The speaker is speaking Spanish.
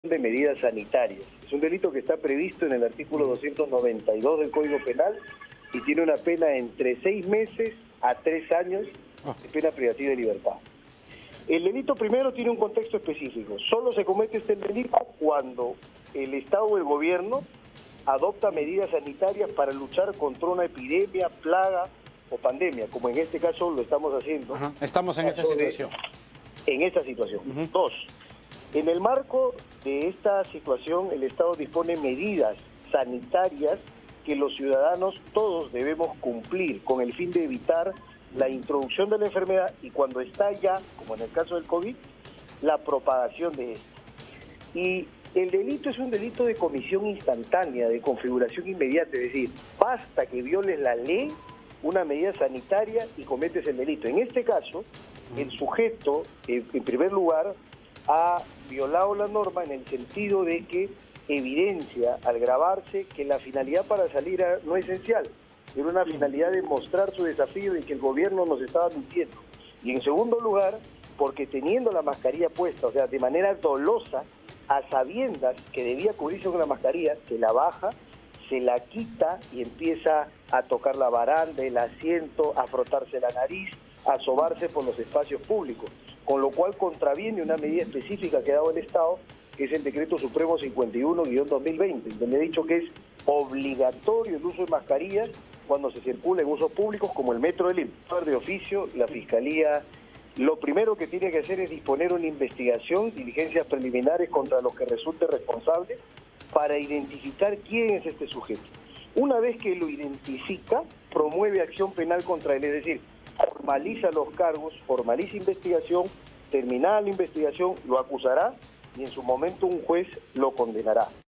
de medidas sanitarias. Es un delito que está previsto en el artículo 292 del Código Penal y tiene una pena entre 6 meses a 3 años de pena privativa de libertad. El delito primero tiene un contexto específico. Solo se comete este delito cuando el Estado o el gobierno adopta medidas sanitarias para luchar contra una epidemia, plaga o pandemia, como en este caso lo estamos haciendo. Estamos en esa situación. En esta situación. Dos, en el marco de esta situación, el Estado dispone medidas sanitarias que los ciudadanos todos debemos cumplir con el fin de evitar la introducción de la enfermedad y cuando está ya, como en el caso del COVID, la propagación de esta. Y el delito es un delito de comisión instantánea, de configuración inmediata, es decir, basta que violes la ley, una medida sanitaria y cometes el delito. En este caso, el sujeto, en primer lugar, ha violado la norma en el sentido de que evidencia al grabarse que la finalidad para salir no es esencial, era una finalidad de mostrar su desafío y que el gobierno nos estaba mintiendo. Y en segundo lugar, porque teniendo la mascarilla puesta, o sea, de manera dolosa, a sabiendas que debía cubrirse con la mascarilla, se la baja, se la quita y empieza a tocar la baranda, el asiento, a frotarse la nariz, a sobarse por los espacios públicos, con lo cual contraviene una medida específica que ha dado el Estado, que es el Decreto Supremo 51-2020, donde ha dicho que es obligatorio el uso de mascarillas cuando se circula en usos públicos como el metro de Lima. De oficio, la Fiscalía lo primero que tiene que hacer es disponer una investigación, diligencias preliminares contra los que resulte responsables para identificar quién es este sujeto. Una vez que lo identifica, promueve acción penal contra él, es decir, formaliza los cargos, formaliza investigación, terminada la investigación, lo acusará y en su momento un juez lo condenará.